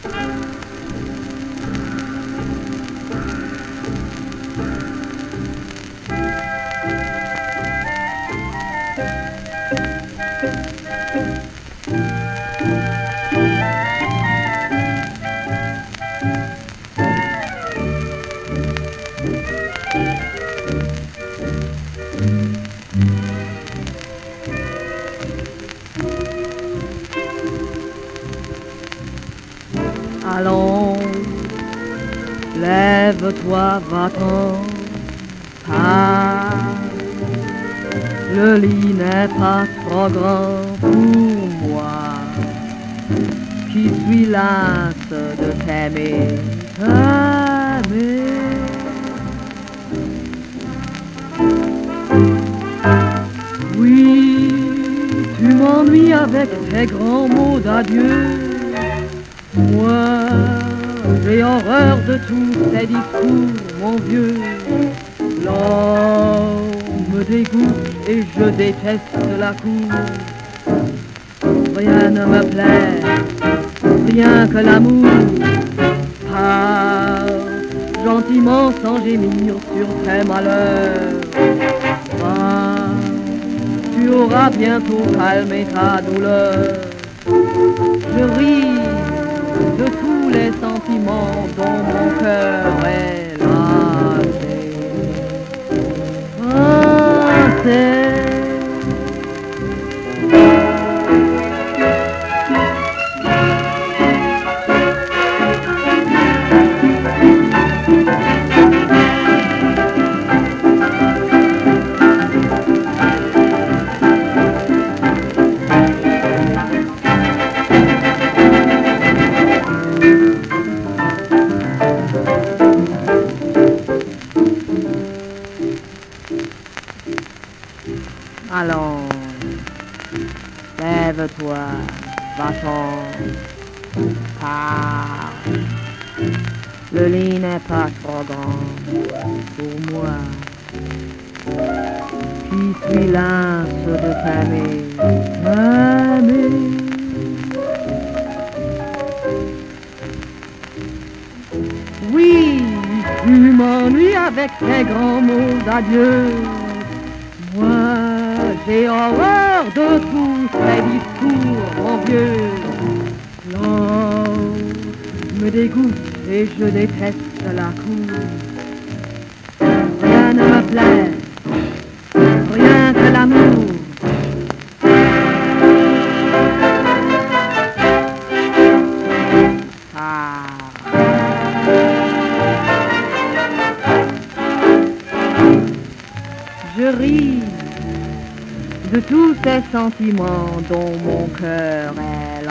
Allons, lève-toi, va-t'en, pars. Le lit n'est pas trop grand pour moi, qui suis lasse de t'aimer, Oui, tu m'ennuies avec tes grands mots d'adieu. Moi, j'ai horreur de tous ces discours, mon vieux. L'homme me dégoûte et je déteste la cour. Rien ne me plaît, rien que l'amour. Pars gentiment sans gémir sur tes malheurs. Va, tu auras bientôt calmé ta douleur. Je ris de tous les sentiments dont mon cœur est lassé. Allons, lève-toi, va-t'en, pars. Le lit n'est pas trop grand pour moi, qui suis lasse de t'aimer, Oui, tu m'ennuies avec tes grands mots d'adieu. Moi, j'ai horreur de tous ces discours, mon vieux. L'homme me dégoûte et je déteste la cour. Rien ne me plaît, rien que l'amour. Je ris de tous ces sentiments dont mon cœur est